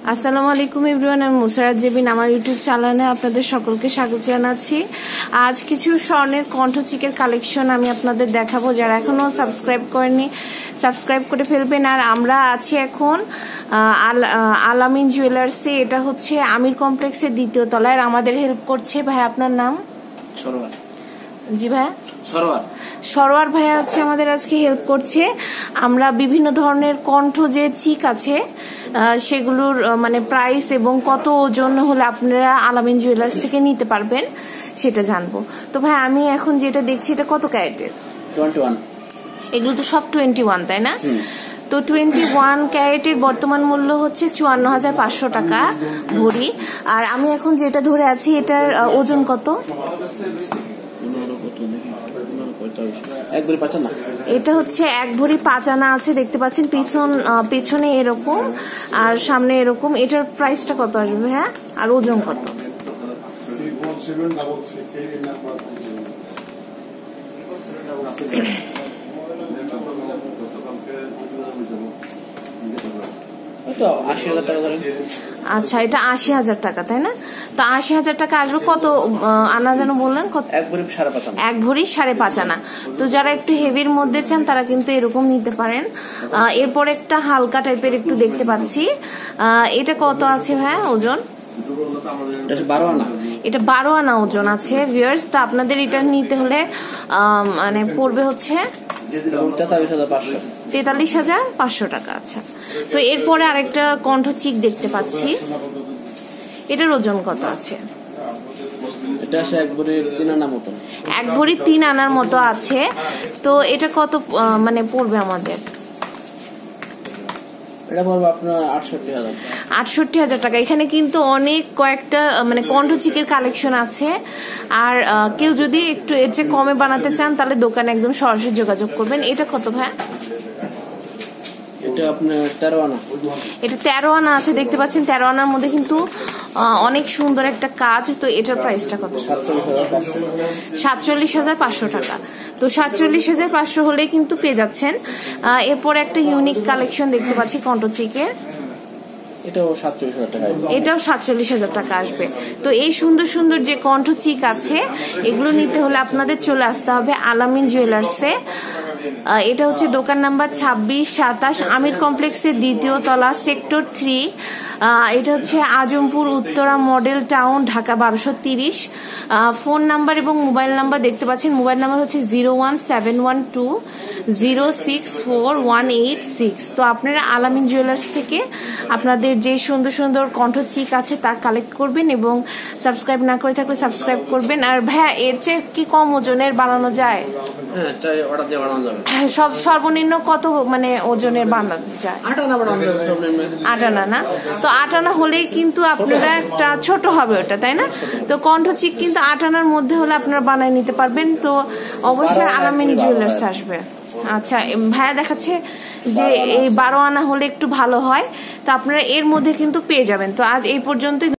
আসসালামু আলাইকুম এভরিওয়ান, আমি মুসারাত জেবিন। আমার ইউটিউব চ্যানেলে আপনাদের সকলকে স্বাগত জানাচ্ছি। আজ কিছু স্বর্ণের কণ্ঠচিকের কালেকশন আমি আপনাদের দেখাবো। যারা এখনো সাবস্ক্রাইব করেননি সাবস্ক্রাইব করে ফেলবেন। আর আমরা আছি এখন আলামিন জুয়েলার্সে। এটা হচ্ছে আমির কমপ্লেক্সের দ্বিতীয় তলায়। আমাদের হেল্প করছে ভাই, আপনার নাম? সরোয়ার। জি ভাই, সরোয়ার ভাইয়া হচ্ছে আমাদের আজকে হেল্প করছে। আমরা বিভিন্ন ধরনের কণ্ঠ যে চিক আছে সেগুলোর মানে প্রাইস এবং কত ওজন হলে আপনারা আলামিন জুয়েলার্স থেকে নিতে পারবেন সেটা জানবো। তো ভাই, আমি এখন যেটা দেখছি এটা কত ক্যারেটের? 21। এগুলো তো সব 21, তাই না? তো 21 ক্যারেটের বর্তমান মূল্য হচ্ছে 54,500 টাকা ভরি। আর আমি এখন যেটা ধরে আছি এটার ওজন কত? এটা হচ্ছে 1 ভরি 5 আনা আছে, দেখতে পাচ্ছেন। পেছনে এরকম আর সামনে এরকম। এটার প্রাইসটা কত আসবে? হ্যাঁ, আর ওজন কত? আচ্ছা, এটা 80,000 টাকা, তাই না? তো 80,000 টাকা আসবে। কত আনা যেন বললেন? কত? 1 ভরি 5.5 আনা। তো যারা একটু হেভির মধ্যে চান তারা কিন্তু এরকম নিতে পারেন। এরপর একটা হালকা টাইপের একটু দেখতে পাচ্ছি। এটা কত আছে ভাই ওজন? এটা 12 আনা ওজন আছে ভিউয়ার্স। তো আপনাদের এটা নিতে হলে মানে পড়বে হচ্ছে 43,500 টাকা। আচ্ছা, তো এরপরে আরেকটা কণ্ঠ চিক দেখতে পাচ্ছি। এটার ওজন কত আছে? এটা আছে 1 ভরি 3 আনা মতো। 1 ভরি 3 আনার মতো আছে। তো এটা কত মানে পড়বে আমাদের? এটা পড়বে আপনার 68,000 টাকা। এখানে কিন্তু অনেক কয়েকটা মানে কণ্ঠ চিকের কালেকশন আছে। আর কেউ যদি একটু এর চেয়ে কমে বানাতে চান তাহলে দোকানে একদম সরাসরি যোগাযোগ করবেন। এটা কত ভাই? এটা আপনার 13 আনা। এটা 13 আনা আছে, দেখতে পাচ্ছেন। 13 আনার মধ্যে কিন্তু অনেক সুন্দর একটা কাজ। তো এটার প্রাইসটা কত? 47,500 টাকা। তো 47,500 হলে কিন্তু পেয়ে যাচ্ছেন। এরপর একটা ইউনিক কালেকশন দেখতে পাচ্ছি কণ্ঠ চিকের। এটাও 47,000 টাকা। এটাও 47,000 টাকা আসবে। তো এই সুন্দর সুন্দর যে কণ্ঠ চিক আছে এগুলো নিতে হলে আপনাদের চলে আসতে হবে আলামিন জুয়েলার্সে। এটা হচ্ছে দোকান নাম্বার 26-27 আমির কমপ্লেক্সের দ্বিতীয় তলা, সেক্টর 3। এটা হচ্ছে Azampur Uttara model town, Dhaka 1230। Phone number এবং মোবাইল নাম্বার দেখতে পাচ্ছেন। মোবাইল নাম্বার হচ্ছে 01712064186। তো আপনারা আলামিন জুয়েলার্স থেকে আপনাদের যে সুন্দর সুন্দর কণ্ঠ চিক আছে তা কালেক্ট করবেন এবং সাবস্ক্রাইব না করে থাকলে সাবস্ক্রাইব করবেন। আর ভাইয়া, এর চেয়ে কি কম ওজনের বানানো যায়? হ্যাঁ, চাই অর্ডার দিয়ে বানানো যাবে। সব সর্বনিম্ন কত মানে ওজনের বানানো যায়? 8 আনা বানানো যাবে সর্বনিম্ন। 8 আনা না? তো 8 আনা হলেই কিন্তু আপনারা একটা ছোট হবে ওটা, তাই না? তো কণ্ঠ চিক কিন্তু 8 আনার মধ্যে হলে আপনারা বানিয়ে নিতে পারবেন। তো অবশ্যই আলামিন জুয়েলার্স আসবে। আচ্ছা, ভাইয়া দেখাচ্ছে যে এই 12 আনা হলে একটু ভালো হয়। তো আপনারা এর মধ্যে কিন্তু পেয়ে যাবেন। তো আজ এই পর্যন্তই।